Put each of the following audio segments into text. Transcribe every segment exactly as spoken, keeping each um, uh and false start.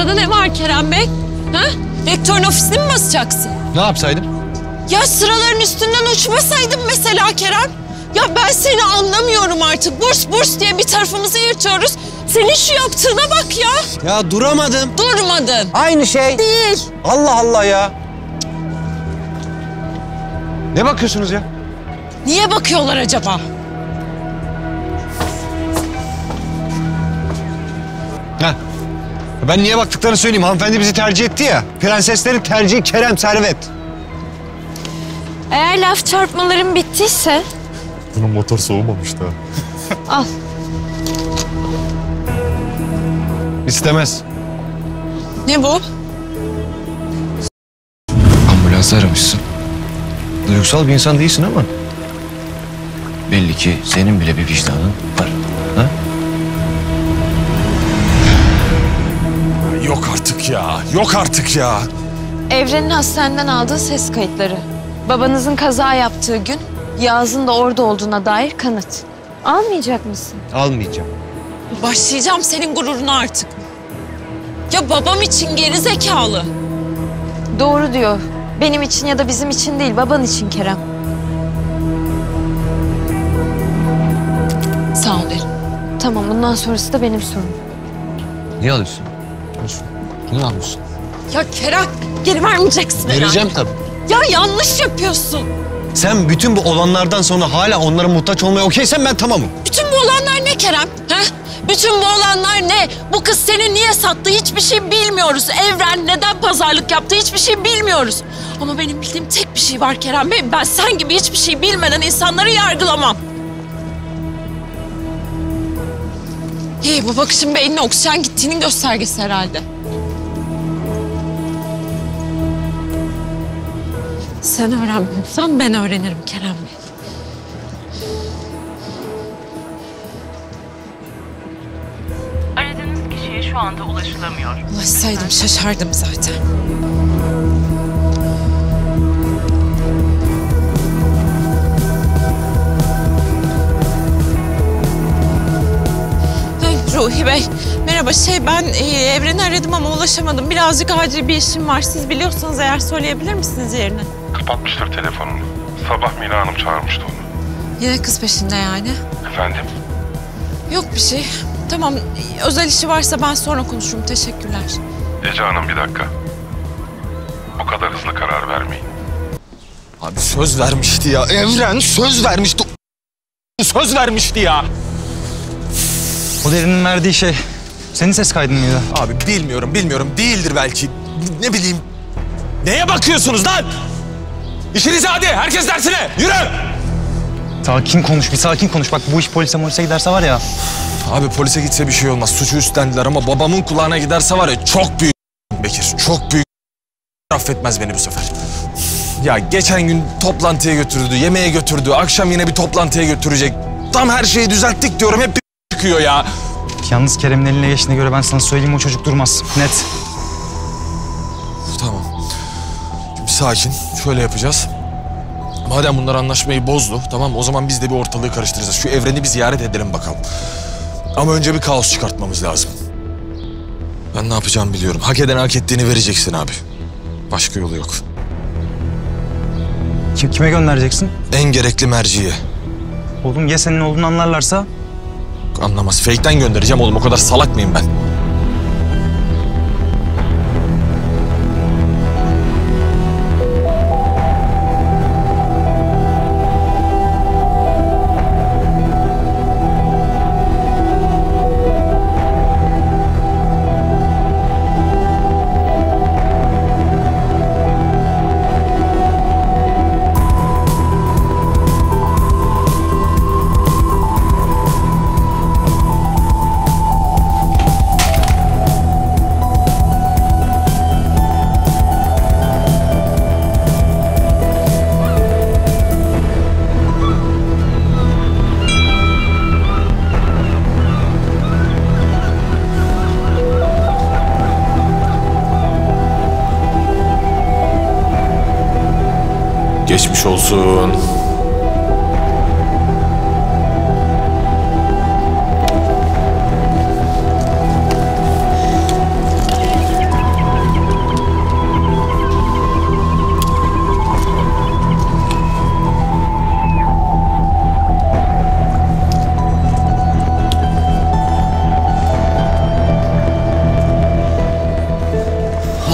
Sırada ne var Kerem Bey? Ha? Rektörün ofisini mi basacaksın? Ne yapsaydım? Ya sıraların üstünden uçmasaydın mesela Kerem. Ya ben seni anlamıyorum artık. Burs burs diye bir tarafımızı yırtıyoruz. Senin şu yaptığına bak ya. Ya duramadım. Durmadın. Aynı şey. Değil. Allah Allah ya. Ne bakıyorsunuz ya? Niye bakıyorlar acaba? Ha. Ben niye baktıklarını söyleyeyim. Hanımefendi bizi tercih etti ya. Prenseslerin tercihi Kerem Servet. Eğer laf çarpmaların bittiyse... Bunun motor soğumamış da. Al. İstemez. Ne bu? Ambulansı aramışsın. Duygusal bir insan değilsin ama. Belli ki senin bile bir vicdanın var. Ha? Yok artık ya, yok artık ya. Evren'in hastaneden aldığı ses kayıtları. Babanızın kaza yaptığı gün Yağız'ın da orada olduğuna dair kanıt. Almayacak mısın? Almayacağım. Başlayacağım senin gururuna artık. Ya babam için geri zekalı. Doğru diyor. Benim için ya da bizim için değil, baban için Kerem. Sağ ol Erin. Tamam, bundan sonrası da benim sorunum. Niye alıyorsun? Niye alıyorsun? Ya Kerem, geri vermeyeceksin herhalde. Vereceğim tabii. Ya yanlış yapıyorsun. Sen bütün bu olanlardan sonra hala onlara muhtaç olmaya okeysen ben tamamım. Bütün bu olanlar ne Kerem? Ha? Bütün bu olanlar ne? Bu kız seni niye sattı hiçbir şey bilmiyoruz. Evren neden pazarlık yaptı hiçbir şey bilmiyoruz. Ama benim bildiğim tek bir şey var Kerem Bey. Ben sen gibi hiçbir şey bilmeden insanları yargılamam. Hey, bu bakışın beynine oksijen gittiğinin göstergesi herhalde. Sen öğrenmiyorsan ben öğrenirim Kerem Bey. Aradığınız kişiye şu anda ulaşılamıyor. Ulaşsaydım şaşardım zaten. Hey, Ruhi Bey, merhaba. Şey ben e, Evren'i aradım ama ulaşamadım. Birazcık acil bir işim var. Siz biliyorsanız eğer söyleyebilir misiniz yerini? Kapatmıştır telefonunu. Sabah Mila Hanım çağırmıştı onu. Yine kız peşinde yani. Efendim? Yok bir şey. Tamam, özel işi varsa ben sonra konuşurum. Teşekkürler. Ece Hanım bir dakika. O kadar hızlı karar vermeyin. Abi söz vermişti ya. Evren söz vermişti. Söz vermişti ya. O derinin verdiği şey senin ses kaydın mıydı? Abi bilmiyorum, bilmiyorum. Değildir belki. Ne bileyim. Neye bakıyorsunuz lan? İşinize hadi. Herkes dersine. Yürü. Sakin konuş, bir sakin konuş. Bak bu iş polise molise giderse var ya. Abi polise gitse bir şey olmaz. Suçu üstlendiler ama babamın kulağına giderse var ya çok büyük Bekir. Çok büyük affetmez beni bu sefer. Ya geçen gün toplantıya götürdü, yemeğe götürdü. Akşam yine bir toplantıya götürecek. Tam her şeyi düzelttik diyorum. Hep bir çıkıyor ya. Yalnız Kerem'in eline geçtiğine göre ben sana söyleyeyim o çocuk durmaz. Net. Tamam. Şimdi sakin. Şöyle yapacağız. Madem bunlar anlaşmayı bozdu, tamam o zaman biz de bir ortalığı karıştıracağız. Şu Evren'i bir ziyaret edelim bakalım. Ama önce bir kaos çıkartmamız lazım. Ben ne yapacağımı biliyorum. Hak eden hak ettiğini vereceksin abi. Başka yolu yok. Kim, kime göndereceksin? En gerekli merciye. Oğlum ya senin olduğunu anlarlarsa? Anlamaz. Fake'ten göndereceğim oğlum. O kadar salak mıyım ben? Geçmiş olsun.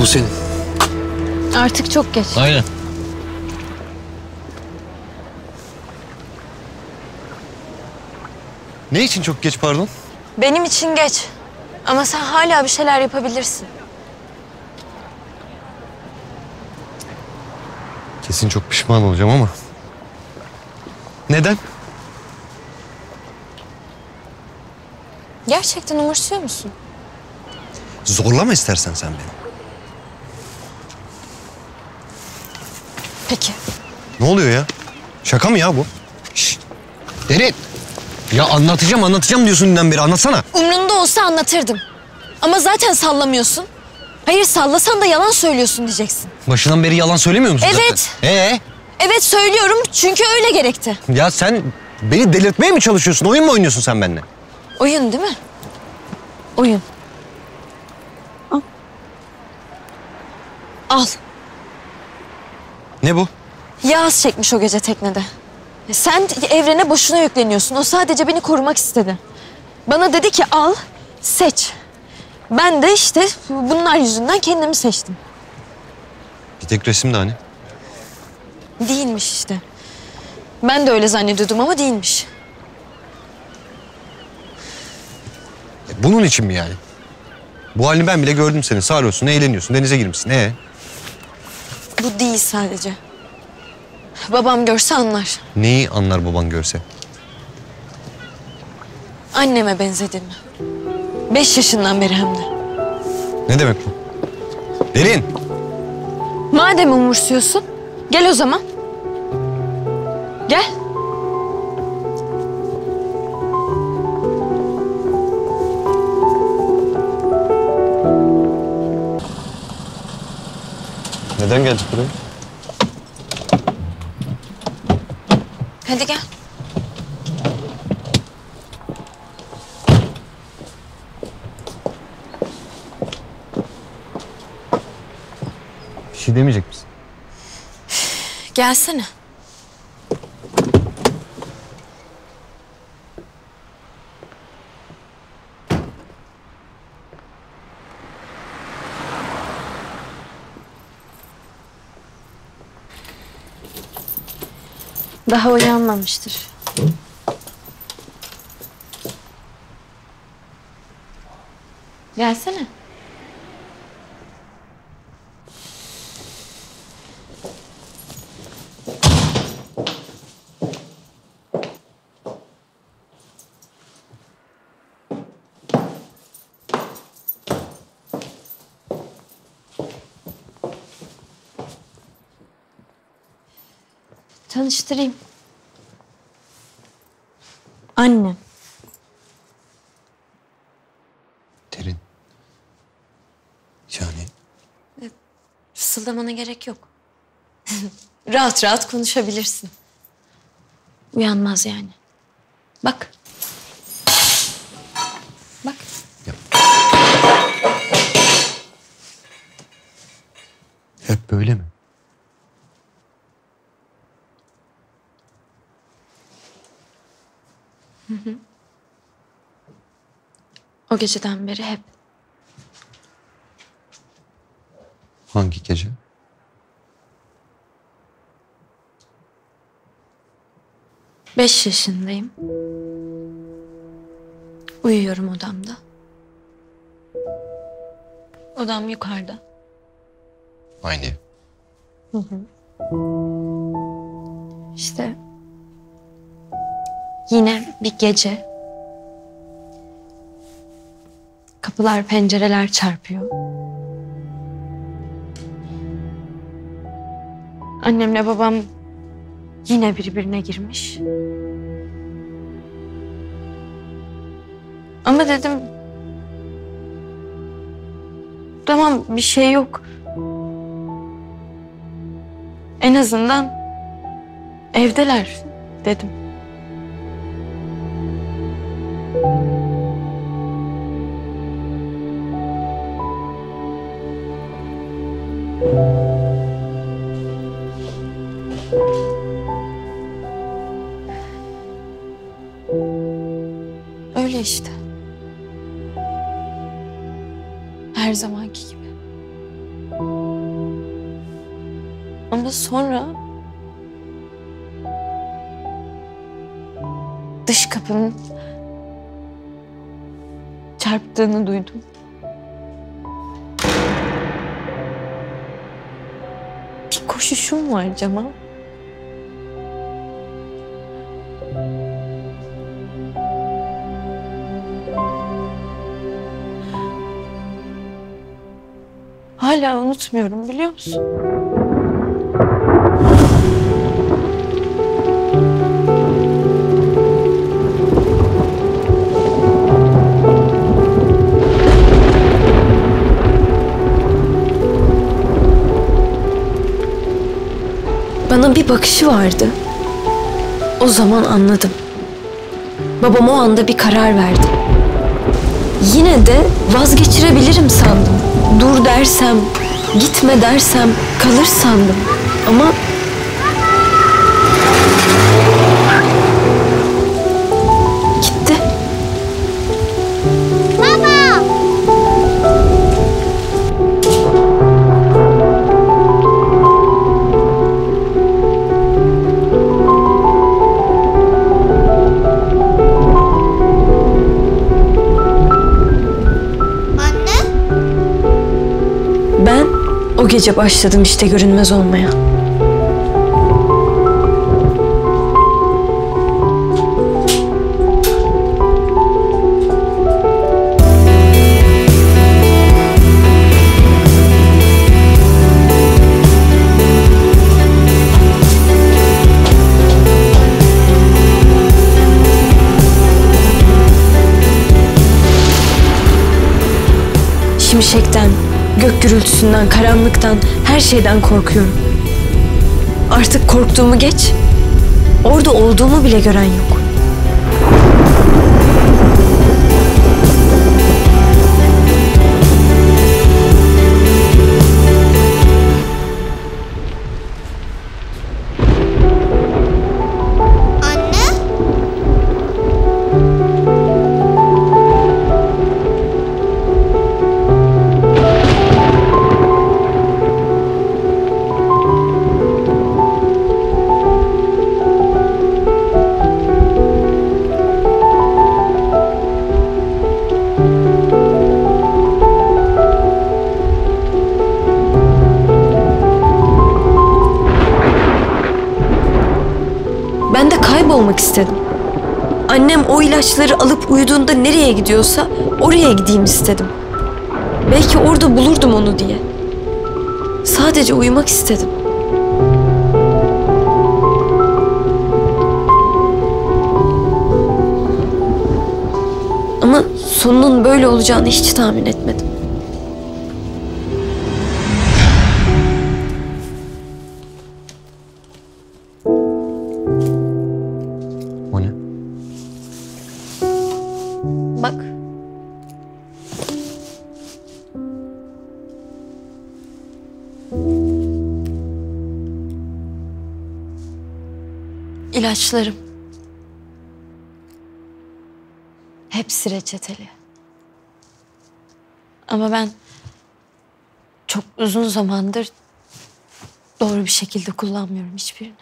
bu senin. Artık çok geç. Aynen. Ne için çok geç pardon? Benim için geç. Ama sen hala bir şeyler yapabilirsin. Kesin çok pişman olacağım ama. Neden? Gerçekten umursuyor musun? Zorlama istersen sen beni. Peki. Ne oluyor ya? Şaka mı ya bu? Şşt. Derin. Ya anlatacağım anlatacağım diyorsun dünden beri, anlatsana. Umrunda olsa anlatırdım. Ama zaten sallamıyorsun. Hayır, sallasan da yalan söylüyorsun diyeceksin. Başından beri yalan söylemiyor musun Evet. zaten? Ee? Evet söylüyorum çünkü öyle gerekti. Ya sen beni delirtmeye mi çalışıyorsun? Oyun mu oynuyorsun sen benimle? Oyun değil mi? Oyun. Al. Al. Ne bu? Yağız çekmiş o gece teknede. Sen evrene boşuna yükleniyorsun. O sadece beni korumak istedi. Bana dedi ki al, seç. Ben de işte bunlar yüzünden kendimi seçtim. Bir tek resim de hani. Değilmiş işte. Ben de öyle zannediyordum ama değilmiş. E, bunun için mi yani? Bu halini ben bile gördüm senin. Sarıyorsun, eğleniyorsun, denize girmişsin. Ee? Bu değil sadece. Babam görse anlar. Neyi anlar baban görse? Anneme benzediğimi. Beş yaşından beri hem de. Ne demek bu? Derin. Madem umursuyorsun, gel o zaman. Gel. Neden geldik buraya? Hadi gel. Bir şey demeyecek misin? Gelsene. Daha uyanmamıştır. Gelsene. Tanıştırayım. Annem. Derin. Yani Fısıldamana gerek yok. Rahat rahat konuşabilirsin. Uyanmaz yani. Bak. Bak. hep böyle mi? O geceden beri hep. Hangi gece? Beş yaşındayım. Uyuyorum odamda. Odam yukarıda. Aynı ev. İşte yine bir gece kapılar, pencereler çarpıyor. Annemle babam yine birbirine girmiş. Ama dedim tamam, bir şey yok. En azından evdeler dedim. Öyle işte. Her zamanki gibi. Ama sonra dış kapının çarptığını duydum. Bir koşuşum var cama. Hala unutmuyorum, biliyor musun? Bana bir bakışı vardı. O zaman anladım. Babam o anda bir karar verdi. Yine de vazgeçirebilirim sandım. Dur dersem, gitme dersem kalır sandım. Ama gitti. Baba! Ben o gece başladım işte görünmez olmaya. Şimşekten, gök gürültüsünden, karanlıktan, her şeyden korkuyorum. Artık korktuğumu geç, orada olduğumu bile gören yok. Ben de kaybolmak istedim. Annem o ilaçları alıp uyuduğunda nereye gidiyorsa oraya gideyim istedim. Belki orada bulurdum onu diye. Sadece uyumak istedim. Ama sonunun böyle olacağını hiç tahmin etmedim. O ne? Bak. İlaçlarım. Hepsi reçeteli. Ama ben çok uzun zamandır doğru bir şekilde kullanmıyorum hiçbirini.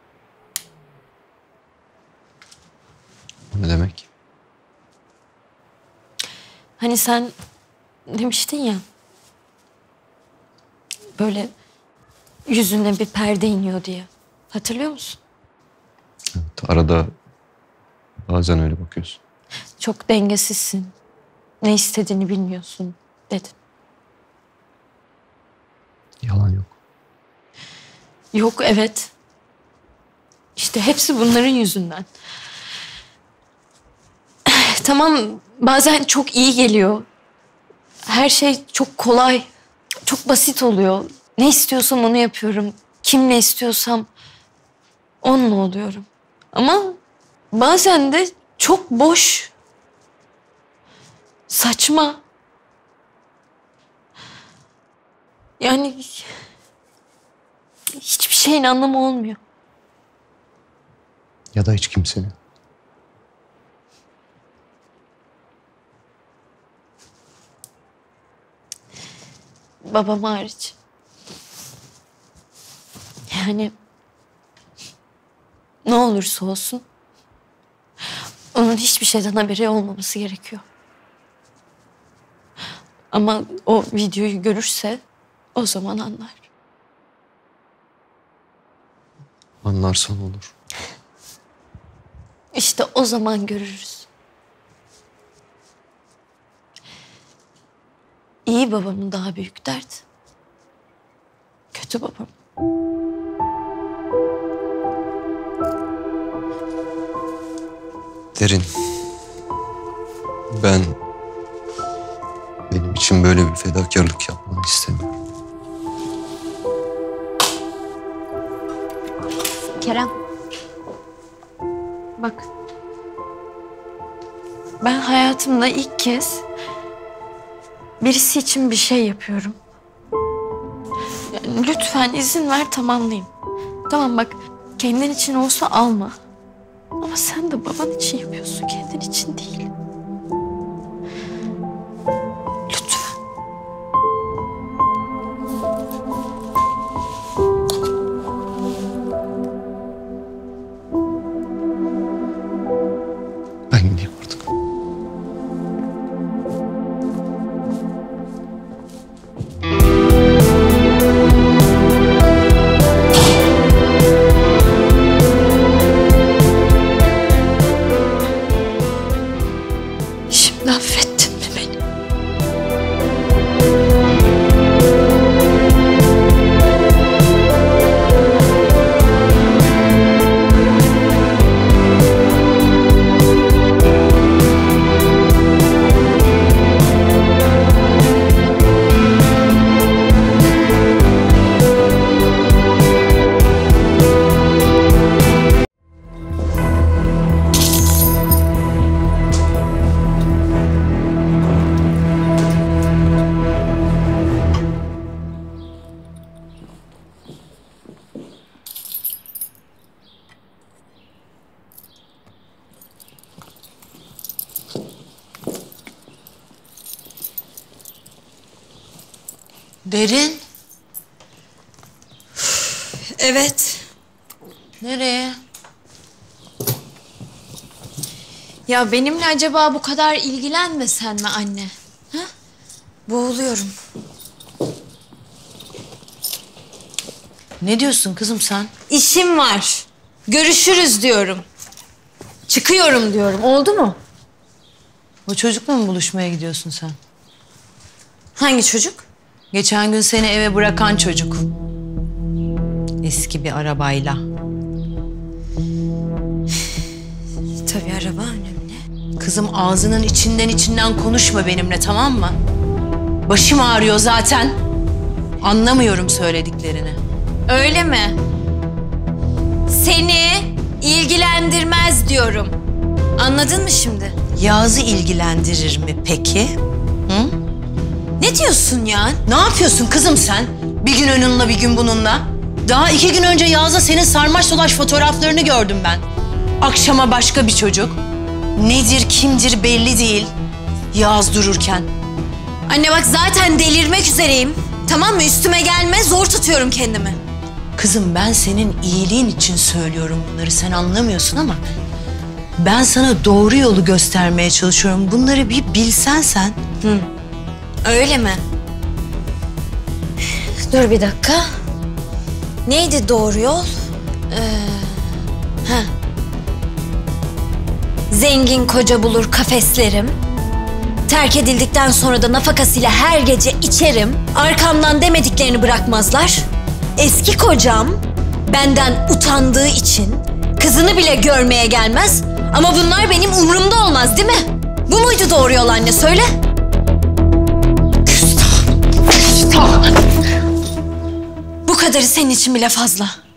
O ne demek? Hani sen demiştin ya, böyle yüzüne bir perde iniyor diye. Hatırlıyor musun? Evet, arada bazen öyle bakıyorsun. Çok dengesizsin. Ne istediğini bilmiyorsun dedin. Yalan yok. Yok, evet. İşte hepsi bunların yüzünden. Tamam, bazen çok iyi geliyor. Her şey çok kolay, çok basit oluyor. Ne istiyorsam onu yapıyorum. Kimle istiyorsam onunla oluyorum. Ama bazen de çok boş, saçma. Yani hiçbir şeyin anlamı olmuyor. Ya da hiç kimsenin. Babam hariç. Yani ne olursa olsun onun hiçbir şeyden haberi olmaması gerekiyor. Ama o videoyu görürse o zaman anlar. Anlarsan olur. İşte o zaman görürüz. İyi babamın daha büyük dert. Kötü babam. Derin. Ben benim için böyle bir fedakarlık yapmanı istemiyorum. Kerem. Bak. Ben hayatımda ilk kez birisi için bir şey yapıyorum. Yani lütfen izin ver tamamlayayım. Tamam bak, kendin için olsa alma. Ama sen de baban için yapıyorsun, kendin için değil. Lütfen. Ben gideyim artık. Şimdi affettin mi beni? Derin. Evet. Nereye? Ya benimle acaba bu kadar ilgilenmesen mi anne? Ha? Boğuluyorum. Ne diyorsun kızım sen? İşim var. Görüşürüz diyorum. Çıkıyorum diyorum. Oldu mu? O çocukla mı buluşmaya gidiyorsun sen? Hangi çocuk? Geçen gün seni eve bırakan çocuk. Eski bir arabayla. Tabii araba önemli. Kızım ağzının içinden içinden konuşma benimle, tamam mı? Başım ağrıyor zaten. Anlamıyorum söylediklerini. Öyle mi? Seni ilgilendirmez diyorum. Anladın mı şimdi? Yağız'ı ilgilendirir mi peki? Hı? Ne diyorsun ya? Ne yapıyorsun kızım sen? Bir gün onunla bir gün bununla. Daha iki gün önce Yağız'la senin sarmaş dolaş fotoğraflarını gördüm ben. Akşama başka bir çocuk. Nedir kimdir belli değil. Yağız dururken. Anne bak zaten delirmek üzereyim. Tamam mı? Üstüme gelme, zor tutuyorum kendimi. Kızım ben senin iyiliğin için söylüyorum bunları, sen anlamıyorsun ama... ben sana doğru yolu göstermeye çalışıyorum. Bunları bir bilsen sen. Hı. Öyle mi? Dur bir dakika. Neydi doğru yol? Ee, ha. Zengin koca bulur kafeslerim. Terk edildikten sonra da nafakasıyla her gece içerim. Arkamdan demediklerini bırakmazlar. Eski kocam benden utandığı için kızını bile görmeye gelmez. Ama bunlar benim umurumda olmaz değil mi? Bu muydu doğru yol anne, söyle? Küstah! Küstah! Bu kadarı senin için bile fazla.